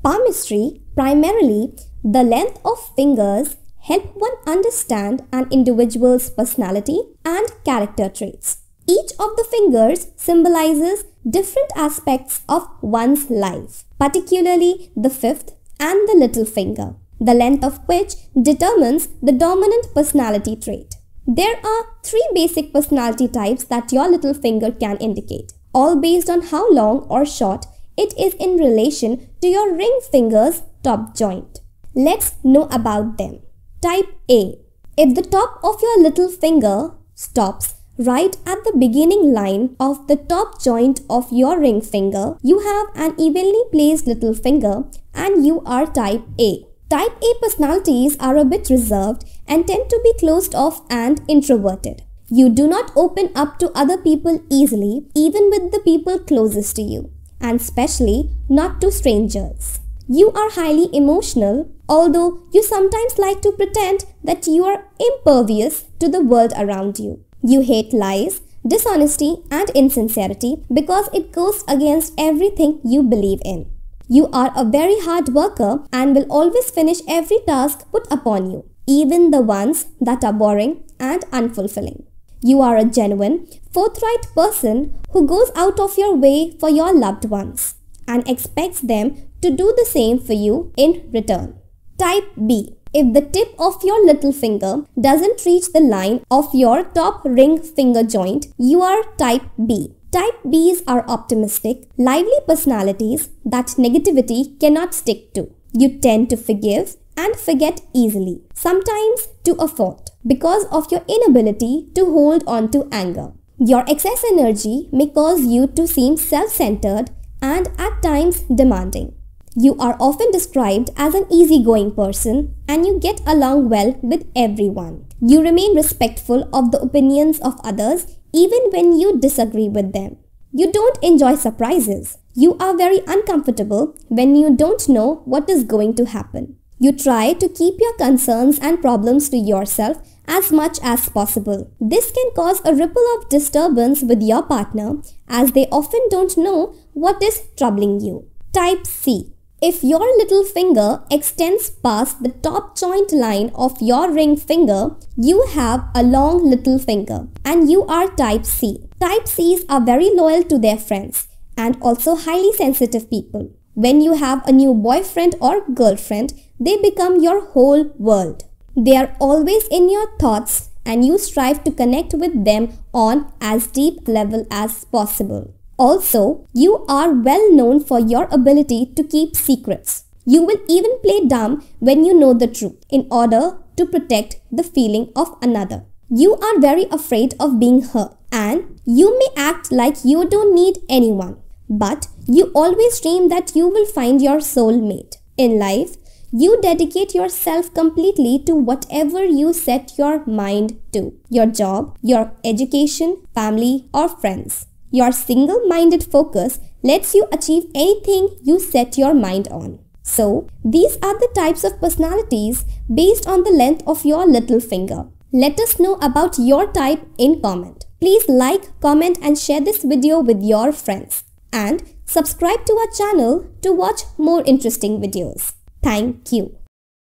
Palmistry, primarily, the length of fingers help one understand an individual's personality and character traits. Each of the fingers symbolizes different aspects of one's life, particularly the fifth and the little finger, the length of which determines the dominant personality trait. There are 3 basic personality types that your little finger can indicate, all based on how long or short it is in relation to your ring finger's top joint. Let's know about them. Type A. If the top of your little finger stops right at the beginning line of the top joint of your ring finger, you have an evenly placed little finger and you are type A. Type A personalities are a bit reserved and tend to be closed off and introverted. You do not open up to other people easily, even with the people closest to you, and especially not to strangers. You are highly emotional, although you sometimes like to pretend that you are impervious to the world around you. You hate lies, dishonesty, and insincerity because it goes against everything you believe in. You are a very hard worker and will always finish every task put upon you, even the ones that are boring and unfulfilling. You are a genuine, forthright person who goes out of your way for your loved ones and expects them to do the same for you in return. Type B. If the tip of your little finger doesn't reach the line of your top ring finger joint, you are type B. Type Bs are optimistic, lively personalities that negativity cannot stick to. You tend to forgive and forget easily, sometimes to a fault, because of your inability to hold on to anger. Your excess energy may cause you to seem self-centered and at times demanding. You are often described as an easygoing person and you get along well with everyone. You remain respectful of the opinions of others even when you disagree with them. You don't enjoy surprises. You are very uncomfortable when you don't know what is going to happen. You try to keep your concerns and problems to yourself as much as possible. This can cause a ripple of disturbance with your partner as they often don't know what is troubling you. Type C. If your little finger extends past the top joint line of your ring finger, you have a long little finger and you are type C. Type Cs are very loyal to their friends and also highly sensitive people. When you have a new boyfriend or girlfriend, they become your whole world. They are always in your thoughts and you strive to connect with them on as deep level as possible. Also, you are well known for your ability to keep secrets. You will even play dumb when you know the truth in order to protect the feeling of another. You are very afraid of being hurt and you may act like you don't need anyone. But you always dream that you will find your soulmate. In life, you dedicate yourself completely to whatever you set your mind to. Your job, your education, family, or friends. Your single-minded focus lets you achieve anything you set your mind on. So, these are the types of personalities based on the length of your little finger. Let us know about your type in comment. Please like, comment and share this video with your friends. And subscribe to our channel to watch more interesting videos. Thank you.